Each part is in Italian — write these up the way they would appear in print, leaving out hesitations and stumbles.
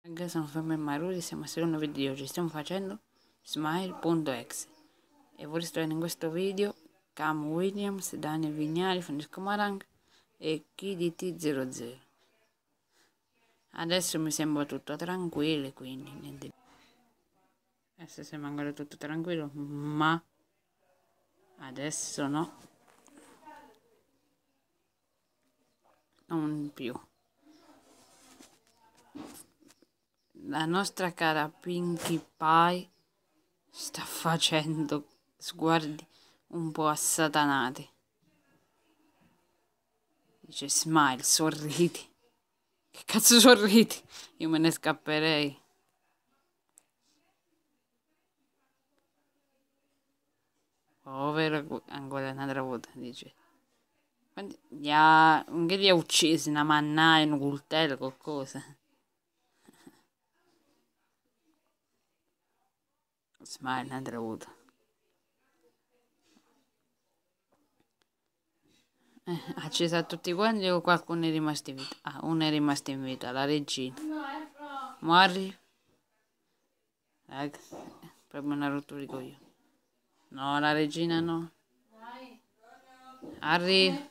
Ragazzi, sono Fermo e Maruri, siamo al secondo video di oggi. Stiamo facendo Smile.exe e vorrei trovare in questo video Cam Williams, Daniel Vignali, Francesco Marang e KDT00. Adesso mi sembra tutto tranquillo, quindi niente. Adesso sembra ancora tutto tranquillo, ma adesso no, non più. La nostra cara Pinkie Pie sta facendo sguardi un po' assatanati. Dice Smile, sorridi. Che cazzo sorridi? Io me ne scapperei. Povero, ancora un'altra volta, dice. Che li ha uccisi? Una mannaia, un coltello, qualcosa. Smile, un'altra volta. Accesa a tutti quanti o qualcuno è rimasto in vita? Ah, uno è rimasto in vita, la regina. Muori. Proprio una rottura di coglioni. No, la regina no. Arriva.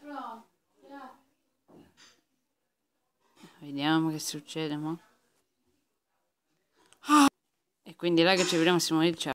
Vediamo che succede, mo. E quindi là che ci vediamo, siamo lì, ciao.